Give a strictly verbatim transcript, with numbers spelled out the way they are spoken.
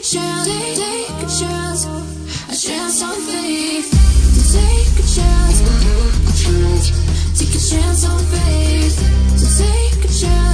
chance, take, take a chance, a chance on faith. To take a chance, take a chance on faith. To take a chance.